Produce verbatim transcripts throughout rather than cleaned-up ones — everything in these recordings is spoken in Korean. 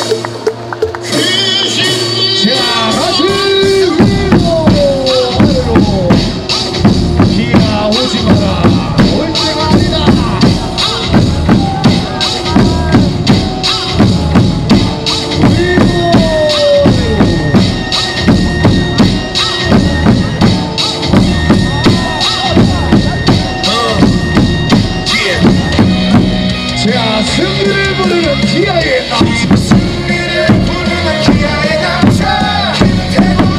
승리를 부르는 기아의 남자 승리를 부르는 기아의 남자 김태곤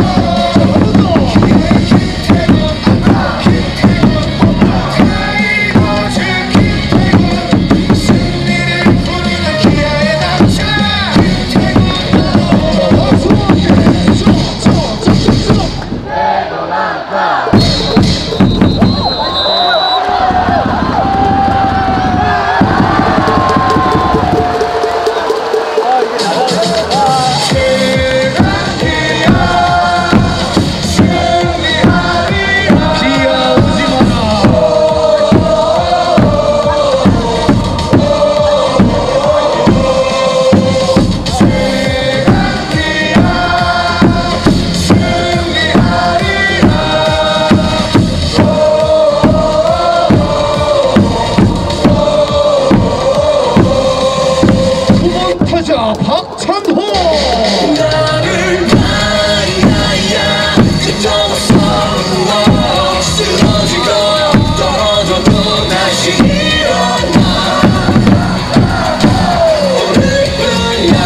김태곤 김태곤 타이거즈 김태곤 승리를 부르는 기아의 남자 김태곤 박수 함께 쏙쏙쏙쏙 태곤한다 박찬호 나를 야야야 지쳐서 쓰러지고 떨어져도 다시 일어나 오늘뿐이야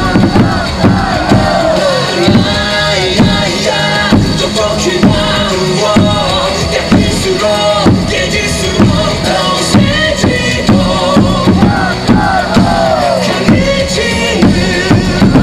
야야야 촉촉히 나누어 깨질수록 깨질수록 더 세지고 강해지는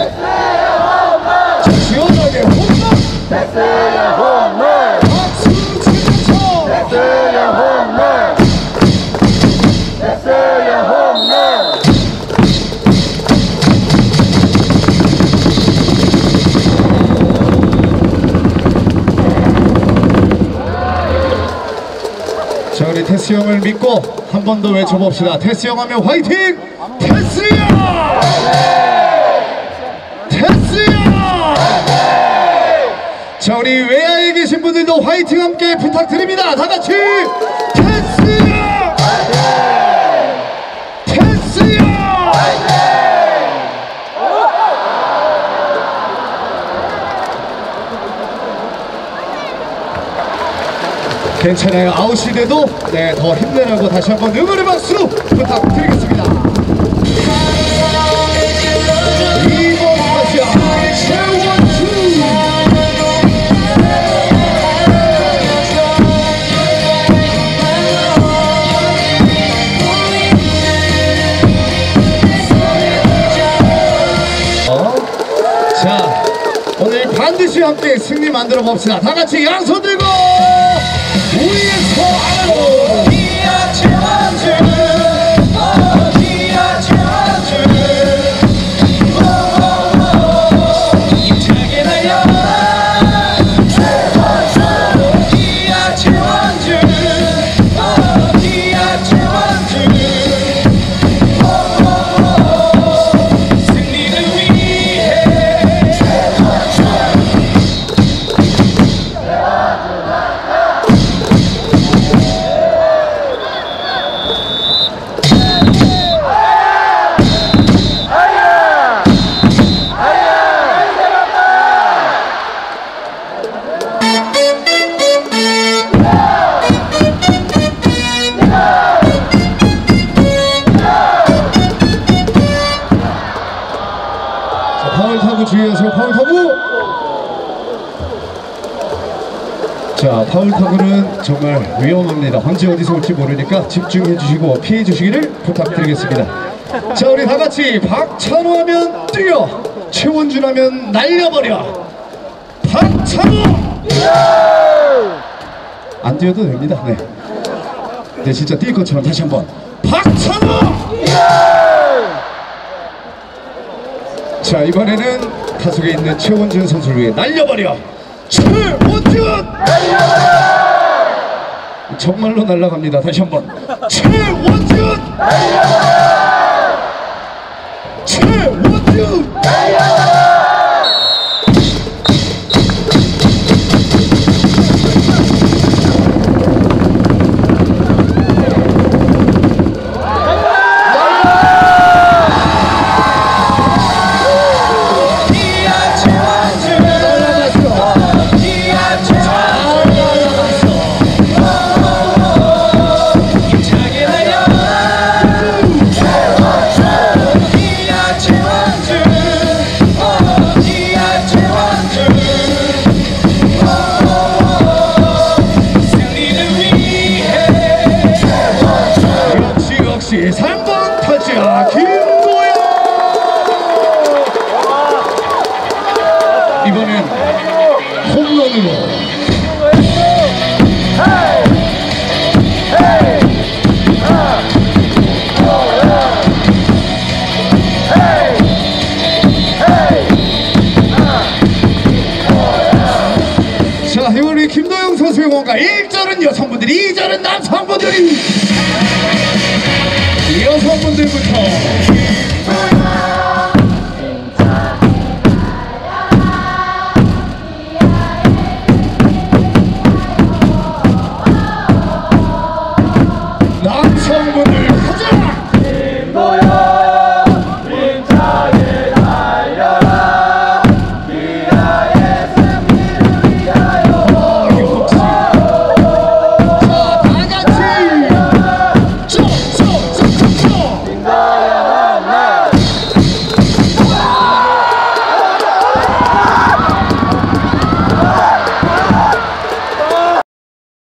자, 시원하게 홈런! 데스야 홈런. 박수 치면서! 데스야 홈런. 데스야 홈런. 자, 우리 테스 형을 믿고 한 번 더 외쳐봅시다. 테스 형 하면 화이팅! 테스야! 테스야! 자, 우리 외야에 계신 분들도 화이팅 함께 부탁드립니다. 다 같이 테스야! 테스야! 괜찮아요. 아웃이 돼도 네, 더 힘내라고 다시 한번 응원의 박수 부탁드리겠습니다. 이번 타자 최원주. 어? 자, 오늘 반드시 함께 승리 만들어 봅시다. 다 같이 양손 들고 위에서 아래로. 기아 최원주 기아 최원주 힘차게 달려라 최원주 기아 최원주 기아 최원주 승리를 위해 파울 타구 주의하세요. 파울 타구. 자, 파울 타구는 정말 위험합니다. 언제 어디서 올지 모르니까 집중해 주시고 피해 주시기를 부탁드리겠습니다. 자, 우리 다 같이 박찬호 하면 뛰어, 최원준 하면 날려버려. 박찬호. 안 뛰어도 됩니다. 네. 네, 진짜 뛸 것처럼 다시 한번 박찬호. 자, 이번에는 타석에 있는 최원준 선수를 위해 날려버려. 최원준! 정말로 날아갑니다. 다시 한번 최원준! 최원준! 삼 번 타자 김도영. 이번엔 홈런으로. 자, 이번 우리 김도영 선수의 응원가 일 절은 여성분들이, 이 절은 남성분들이. 여성분들부터